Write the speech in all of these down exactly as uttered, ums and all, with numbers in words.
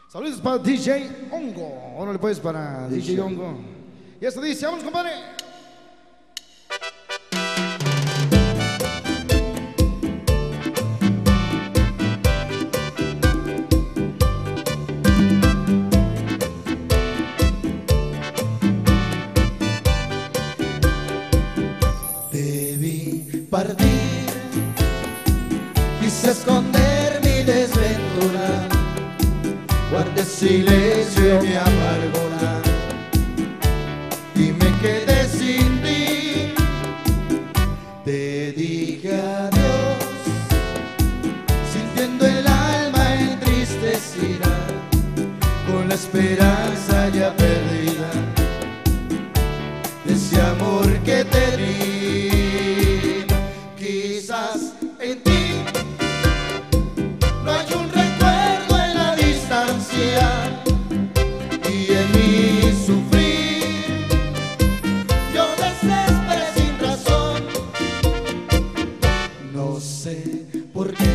Saludos para D J Hongo. Órale pues para D J, D J Hongo. Y esto dice, vamos compadre. Debí partir, quise esconder mi desventura, guardé silencio mi amargura y me quedé sin ti. Te dije adiós, sintiendo el alma entristecida, con la esperanza ya perdida de ese amor que te di. Quizás en ti no hay un recuerdo en la distancia y en mí sufrir yo desesperé sin razón. No sé por qué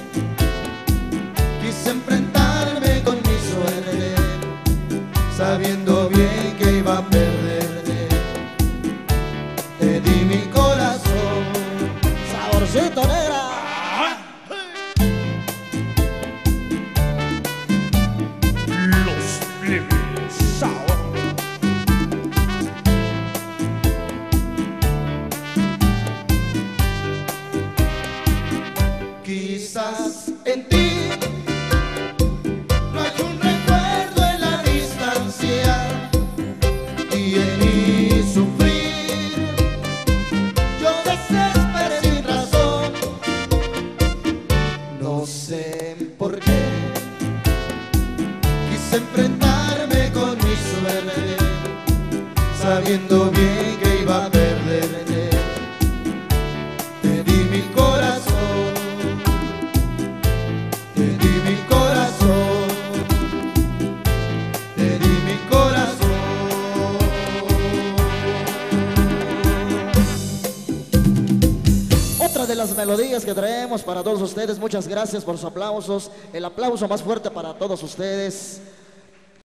quise enfrentarme con mi suerte, sabiendo bien que iba a perderte. Te di mi corazón, saborcito negra. Quizás en ti no hay un recuerdo en la distancia y en mí sufrir yo desesperé sin razón. No sé por qué quise enfrentarme con mi suerte, sabiendo bien que iba a perderte. Te di mi corazón, te di mi corazón, te di mi corazón. Otra de las melodías que traemos para todos ustedes. Muchas gracias por sus aplausos. El aplauso más fuerte para todos ustedes.